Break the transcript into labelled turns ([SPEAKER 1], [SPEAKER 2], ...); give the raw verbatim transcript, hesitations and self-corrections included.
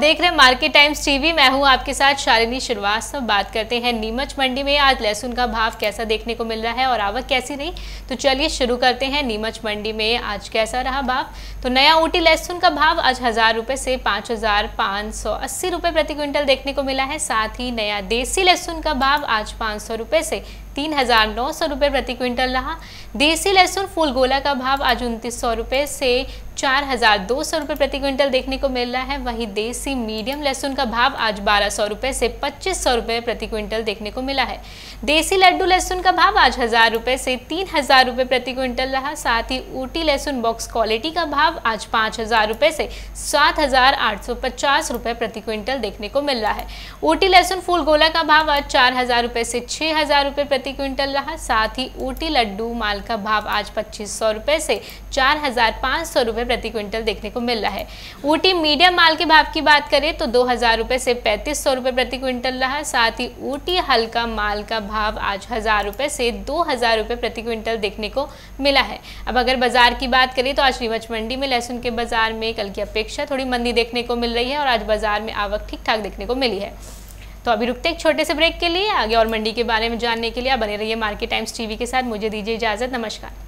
[SPEAKER 1] देख रहे हैं मार्केट टाइम्स टीवी। मैं हूं आपके साथ शालिनी श्रीवास्तव। बात करते हैं नीमच मंडी में आज लहसुन का भाव कैसा देखने को मिल रहा है और आवक कैसी रही। तो चलिए शुरू करते हैं। नीमच मंडी में आज कैसा रहा भाव। तो नया ऊटी लहसुन का भाव आज हजार रुपये से पाँच हजार पाँच सौ अस्सी रुपये प्रति क्विंटल देखने को मिला है। साथ ही नया देसी लहसुन का भाव आज पाँच सौ रुपये से तीन हजार नौ सौ रुपये प्रति क्विंटल रहा। देसी लहसुन फूल गोला का भाव आज उनतीस सौ रुपये से चार हजार दो सौ रुपये प्रति क्विंटल देखने को मिल रहा है। वहीं देसी मीडियम लहसुन का भाव आज बारह सौ रुपये से पच्चीस सौ रुपये प्रति क्विंटल देखने को मिला है। देसी लड्डू लहसुन का भाव आज हजार रुपये से तीन हजार रुपये प्रति क्विंटल रहा। साथ ही ऊटी लहसुन बॉक्स क्वालिटी का भाव आज पाँच हजार रुपये से सात हजार आठ सौ पचास रुपये प्रति क्विंटल देखने को मिल रहा है। ऊटी लहसुन फूल गोला का भाव आज चार हजार रुपये से छः हजार रुपये प्रति क्विंटल रहा। साथ ही ऊटी लड्डू माल का भाव आज पच्चीस सौ रुपये से चार हजार पाँच सौ रुपये प्रति क्विंटल देखने को मिल रहा है। ऊटी मीडियम माल के भाव की बात करें तो दो हजार रुपये से पैंतीस सौ रुपये प्रति क्विंटल रहा। साथ ही ऊटी हल्का माल का भाव आज हजार रुपये से दो हजार रुपये प्रति क्विंटल देखने को मिला है। अब अगर बाजार की बात करें तो आज नीमच मंडी में लहसुन के बाजार में कल की अपेक्षा थोड़ी मंदी देखने को मिल रही है और आज बाजार में आवक ठीक ठाक देखने को मिली है। तो अभी रुकते एक छोटे से ब्रेक के लिए। आगे और मंडी के बारे में जानने के लिए आप बने रहिए मार्केट टाइम्स टीवी के साथ। मुझे दीजिए इजाजत। नमस्कार।